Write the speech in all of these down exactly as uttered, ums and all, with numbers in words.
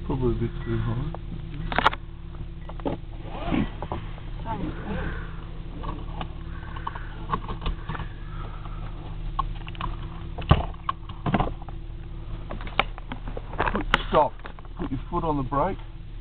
Probably a bit too high. Put, stop. Put your foot on the brake.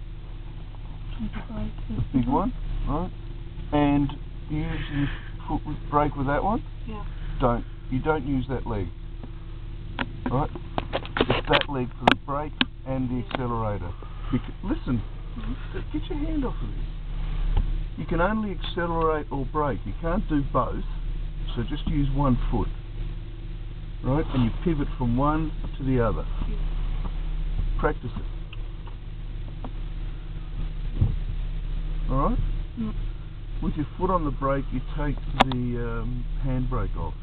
The big one, right? And use your foot with brake with that one. Yeah. Don't. You don't use that leg. Right? It's that leg for the brake and the accelerator. Because, listen, get your hand off of this. You can only accelerate or brake. You can't do both, so just use one foot. Right? And you pivot from one to the other. Practice it. Alright? Mm. With your foot on the brake, you take the um, handbrake off.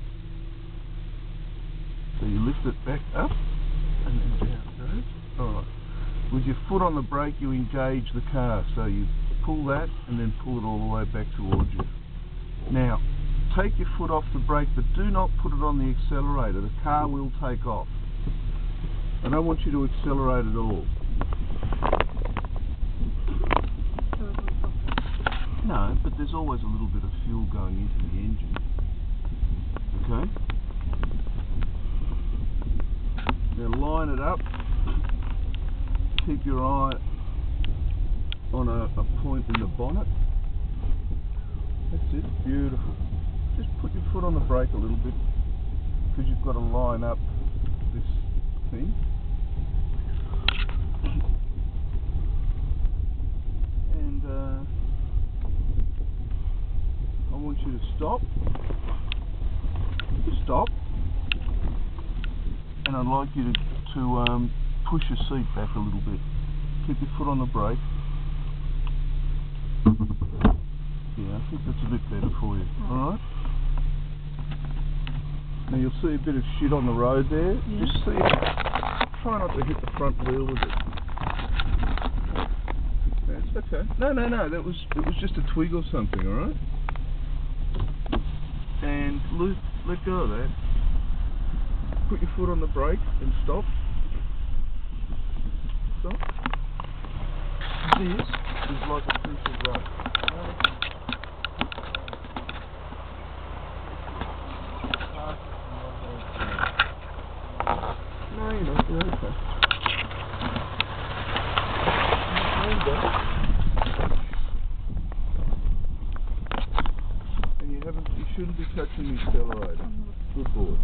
So you lift it back up and then down it goes. Alright. With your foot on the brake, you engage the car. So you pull that and then pull it all the way back towards you. Now, take your foot off the brake, but do not put it on the accelerator. The car will take off. I don't want you to accelerate at all. No, but there's always a little bit of fuel going into the engine. Okay? Now line it up. Keep your eye on a, a point in the bonnet. That's it. Beautiful. Just put your foot on the brake a little bit because you've got to line up this thing. And uh, I want you to stop. Stop. And I'd like you to, to um, push your seat back a little bit. Keep your foot on the brake. Yeah, I think that's a bit better for you. Alright? Now you'll see a bit of shit on the road there. Yeah. Just see. Try not to hit the front wheel with it. That's okay. No, no, no. That was it was just a twig or something. Alright? And let, let go of that. Put your foot on the brake and stop. Stop. This is like a piece of rope. No, you're not. You're okay. And you haven't. You shouldn't be touching the accelerator. Good boy.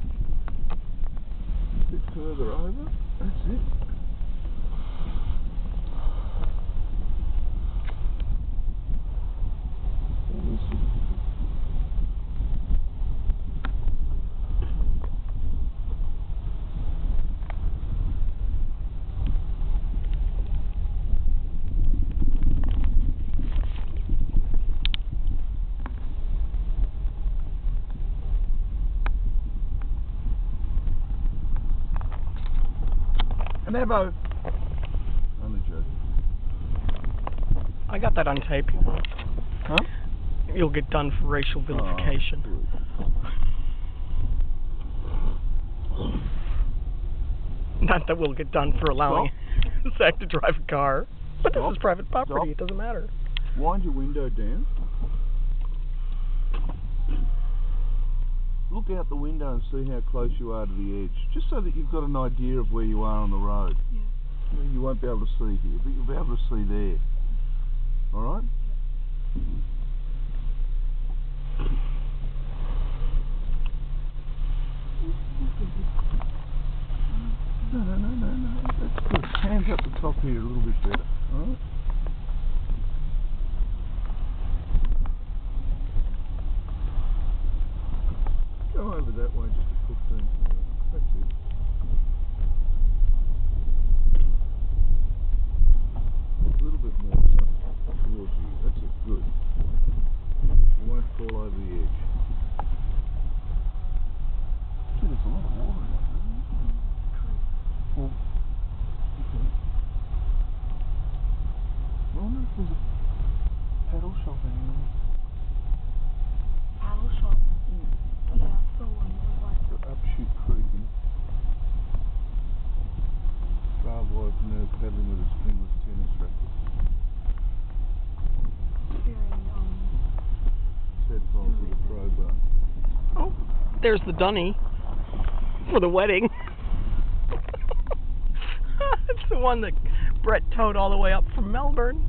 A bit further over. That's it. Never. Only joking. I got that on tape. Huh? You'll get done for racial vilification. Oh, Not that we'll get done for allowing Zach to drive a car. But Stop. this is private property. Stop. It doesn't matter. Wind your window down. Look out the window and see how close you are to the edge, just so that you've got an idea of where you are on the road. Yeah. You won't be able to see here, but you'll be able to see there. Alright? No, no, no, no, no. That's good. Hands up the top here a little bit better. Alright? Go over that way just a fifteen. That's it. A little bit more towards you. That's it. Good. You won't fall over the edge. Gee, there's a lot of water in there, isn't there? Well, okay. I wonder if there's a paddle shop anywhere. Paddle shop? Yeah. Yeah, so one. Upshoot Creek and barbed wire. wife and her pedaling with a springless tennis racket. Headphones with a crowbar. Oh, there's the dunny for the wedding. It's the one that Brett towed all the way up from Melbourne.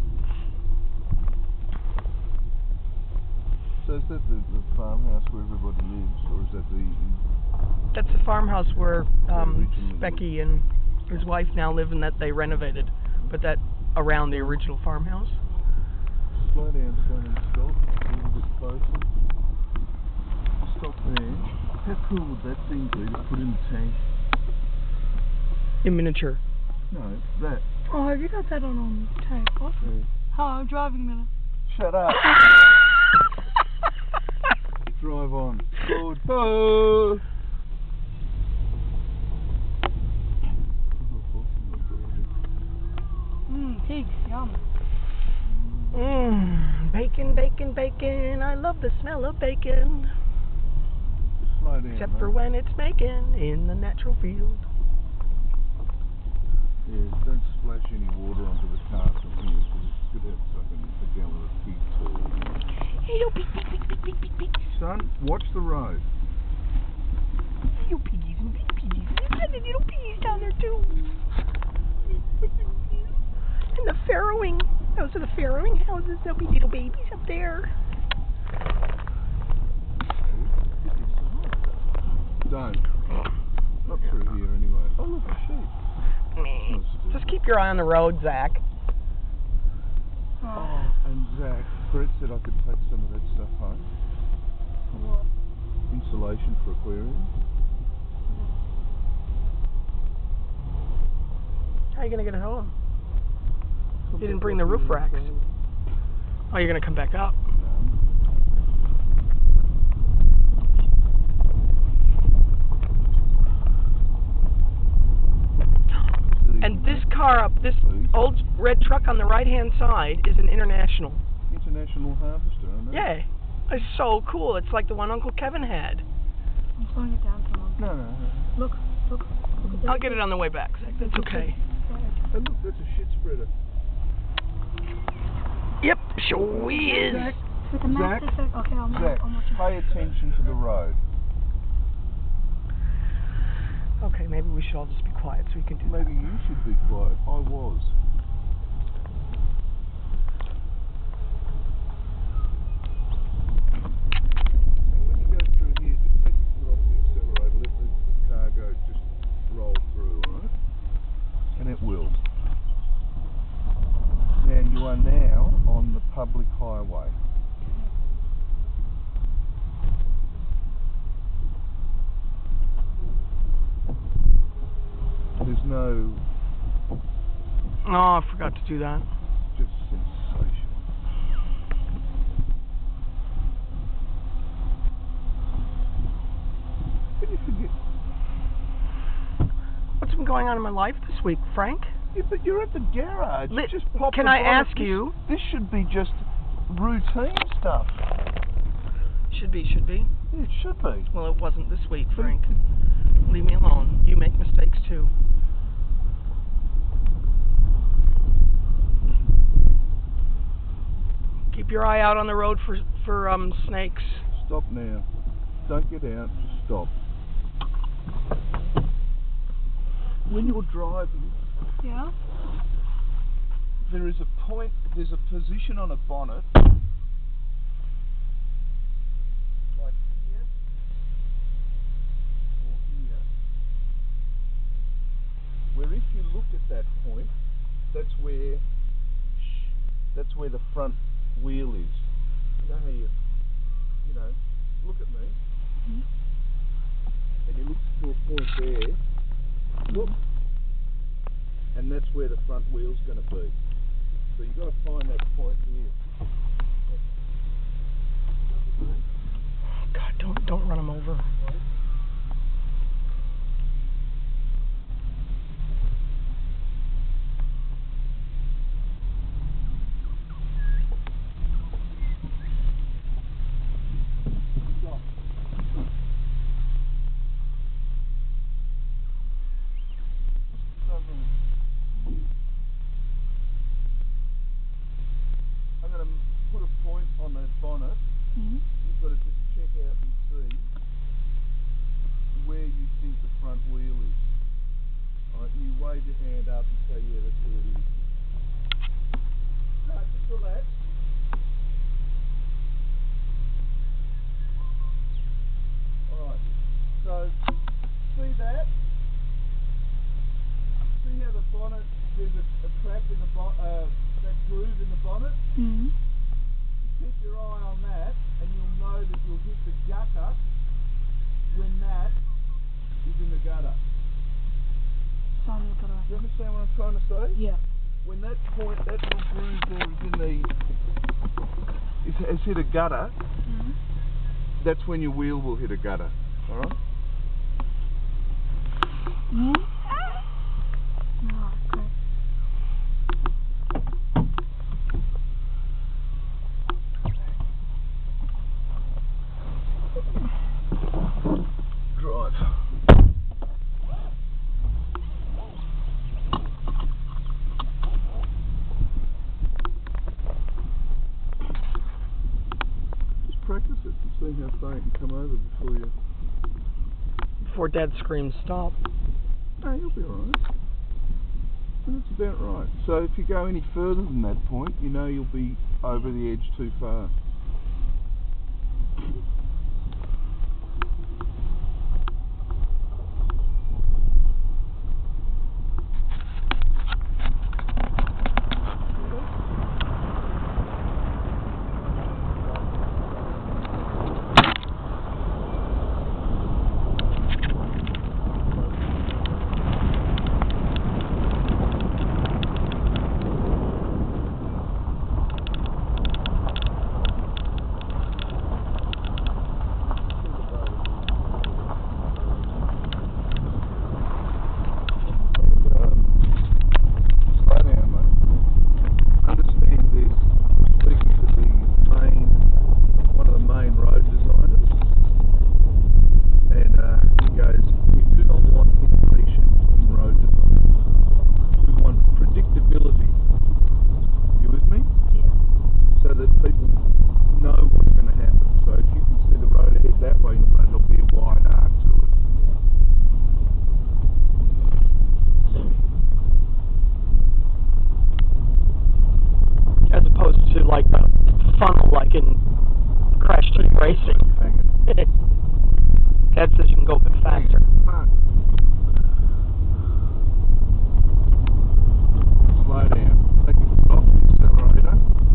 So is that the, the farmhouse where everybody lives, or is that the... That's the farmhouse where um, originally Becky and his wife now live and that they renovated, but that around the original farmhouse. Slow down, son, and stop. A little bit closer. Stop there. How cool would that thing be to put in the tank? In miniature. No, that. Oh, have you got that on um, tape? What? Yeah. Oh, I'm driving a minute. Shut up. Drive on. Good. Oh. Mmm, pigs, yum. Mmm, bacon, bacon, bacon. I love the smell of bacon. Slow down, Except mate. for when it's making in the natural field. Yeah, don't splash any water onto the car from here because it could have fucking a gallon of pig turd. Hey, little pig, pig, pig, pig, pig, pig, pig. Son, watch the road. Little piggies and big piggies. And the little piggies down there too. And the farrowing. Those are the farrowing houses. There'll be little babies up there. Don't. Not through here anyway. Oh, look, a sheep. Just keep your eye on the road, Zach. Oh, and Zach, Brett said I could take some of that stuff home. What? Insulation for aquarium. How are you going to get it home? You didn't bring the roof racks. Oh, you're going to come back up. And this car up, this old red truck on the right-hand side is an International. International Harvester, isn't it? Yeah. It's so cool. It's like the one Uncle Kevin had. I'm slowing it down some. No, no, no. Look, look. look I'll get it on the way back, Zach. That's okay. Hey, look, that's a shit spreader. Yep, sure is. Zach, With the master Zach, effect. Okay, I'm, Zach, I'm watching. pay attention to the road. Okay, maybe we should all just be quiet so we can do that. Maybe you should be quiet. I was. And when you go through here, just take your foot off the accelerator, let the car go, just roll through, alright? And it will. Now you are now on the public highway. There's no... Oh, I forgot to do that. Just sensational. How do you forget? What's been going on in my life this week, Frank? Yeah, but you're at the garage. Li- just pop can the I bonnet. ask This- you- This should be just routine stuff. Should be, should be. Yeah, it should be. Well, it wasn't this week, Frank. Leave me alone. You make mistakes too. Keep your eye out on the road for for um snakes. Stop now. Don't get out. Just stop. When you're driving, Yeah? there is a point, there's a position on a bonnet, like here, or here, where if you look at that point, that's where, that's where the front wheel is. You know how you, you know, look at me, Mm-hmm. and you look to a point there, look, and that's where the front wheel's going to be. So you've got to find that point here. God, don't don't run them over. hand up and say, yeah, that's where it is. No, just relax. Alright, so see that? See how the bonnet, there's a, a trap in the bonnet, uh, that groove in the bonnet? Mm. Keep your eye on that and you'll know that you'll hit the gutter when that is in the gutter. So I'm gonna Do you understand what I'm trying to say? Yeah. When that point, that little groove there is in the, is, has hit a gutter, Mm. that's when your wheel will hit a gutter. Alright? Mm. Oh, great. Drive. Just practice it and see how far you can come over before you... Before Dad screams stop. No, you'll be alright. That's about right. So if you go any further than that point, you know you'll be over the edge too far. To like a funnel, like in Crash Team Racing. Dad says you can go a bit faster. Slow down. Take your foot off the accelerator.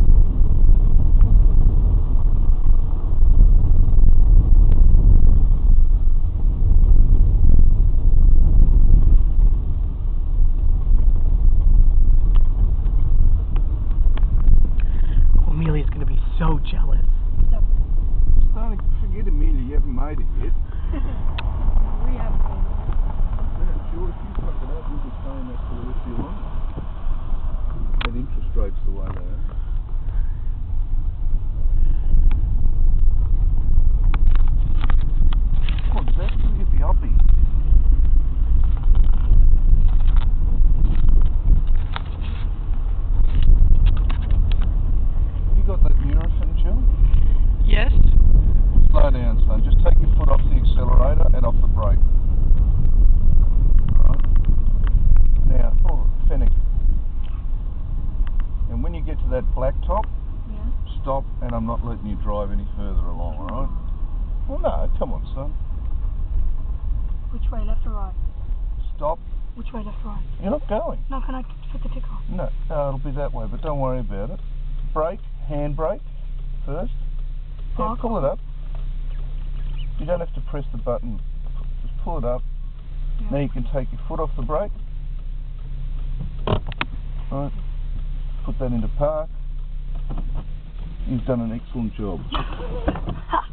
Amelia's going to be so jealous. Yep. Starting to forget Amelia, you haven't made it yet. We haven't made it. Yeah, sure, if you fuck it up, you'll be paying that for the rest of your life. And interest rates the way they are. Come on, Zach, you get the oppie. Got that Nurofen gel? Yes. Slow down, son. Just take your foot off the accelerator and off the brake. Right. Now, oh, Fennec. And when you get to that blacktop, Yeah. stop, and I'm not letting you drive any further along, alright? Well, no, come on, son. Which way, left or right? Stop. Which way, left or right? You're not going. No, can I put the tick on? No, no, it'll be that way, but don't worry about it. Brake, hand brake first. Yeah, Oh, pull it up. You don't have to press the button. Just pull it up. Yeah. Now you can take your foot off the brake. Right. Put that into park. You've done an excellent job.